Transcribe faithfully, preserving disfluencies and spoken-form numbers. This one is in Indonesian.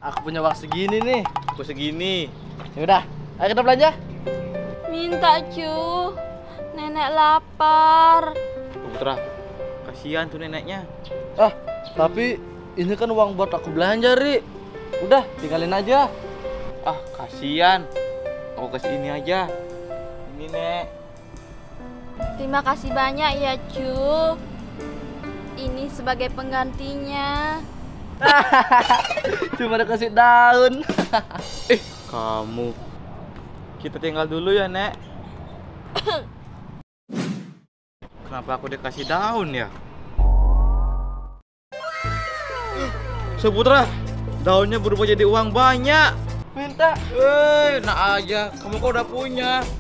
aku punya uang segini nih. Aku segini. Ya udah, ayo kita belanja. Minta cu, nenek lapar. Putra, kasihan tuh neneknya. Ah, tapi ini kan uang buat aku belanja, Ri. Udah, tinggalin aja. Ah, kasihan. Aku kasih ini aja. Ini, Nek. Terima kasih banyak ya cu. Ini sebagai penggantinya. Cuma dikasih daun. Eh, kamu. Kita tinggal dulu ya, Nek. Kenapa aku dikasih daun ya? Seputra, daunnya berubah jadi uang banyak. Minta. Eh, nah aja. Kamu kok udah punya.